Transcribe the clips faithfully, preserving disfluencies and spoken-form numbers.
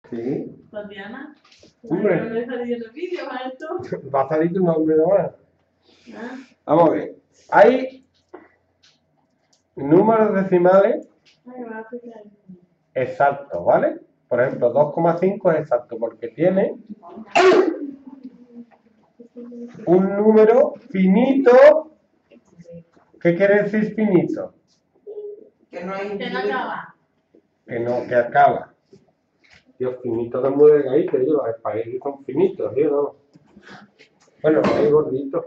Sí. Tatiana. Hombre. ¿No me está diciendo el vídeo para esto? Va a salir tu nombre ahora. Ah. Vamos a ver. Hay números decimales Ay, me va a explicar. exactos, ¿vale? Por ejemplo, dos coma cinco es exacto porque tiene un número finito. ¿Qué quiere decir finito? Que no hay Que no acaba. Que no, que acaba. Dios, finito de muy delgadito, yo, los espaguetis son finitos, ¿sí o no? Bueno, no hay gorditos.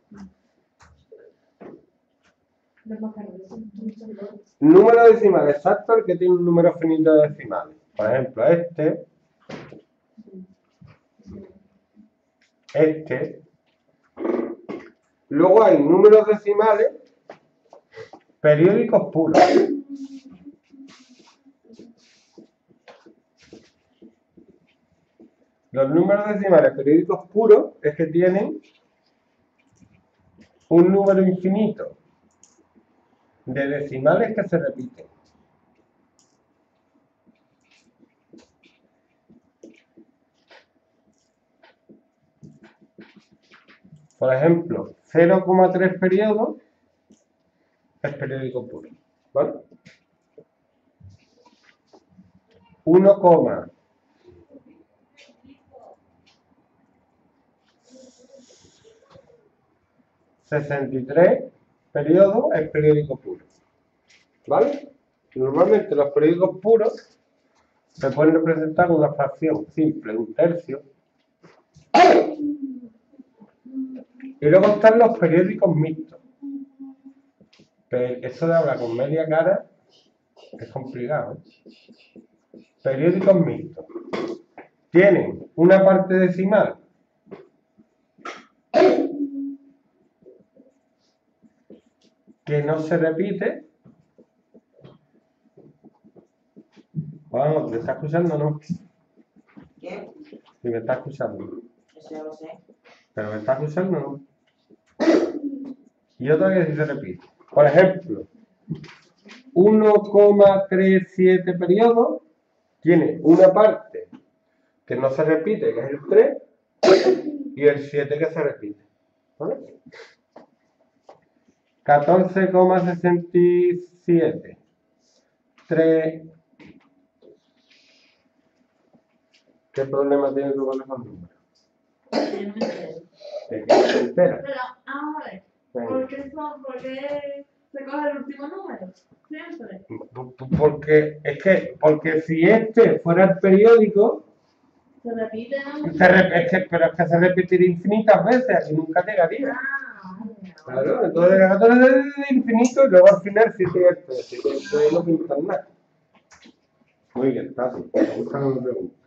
Número decimal exacto, el que tiene un número finito de decimales. Por ejemplo, este, este. Luego hay números decimales periódicos puros. Los números decimales periódicos puros es que tienen un número infinito de decimales que se repiten. Por ejemplo, cero coma tres periodos es periódico puro, ¿vale? uno, sesenta y tres periodos es periódico puro, ¿vale? Normalmente los periódicos puros se pueden representar con una fracción simple, un tercio. Y luego están los periódicos mixtos. Pero eso de hablar con media cara es complicado, ¿eh? Periódicos mixtos. Tienen una parte decimal que no se repite. Vamos, ¿me está escuchando o no? ¿Qué? Si me está escuchando. Eso ya lo sé. ¿Pero me está escuchando o no? Y otra que sí se repite. Por ejemplo, uno coma treinta y siete periodos tiene una parte que no se repite, que es el tres, y el siete que se repite. ¿Vale? catorce coma sesenta y siete. tres. ¿Qué problema tienes tú con esos números? Yo no me entero. ¿De qué no te enteras? Pero, vamos a ver. Venga. ¿Por qué, son, ¿Por qué se coge el último número? Siempre. Porque es que, porque si este fuera el periódico, Se repite, ¿no? se re- es que, pero es que se repetiría infinitas veces y nunca llegaría. Ah, vale. Claro, entonces el catorce es infinito y luego al final siete y el tres, así que ahí no pintan nada. Muy bien, fácil. Me gusta la pregunta.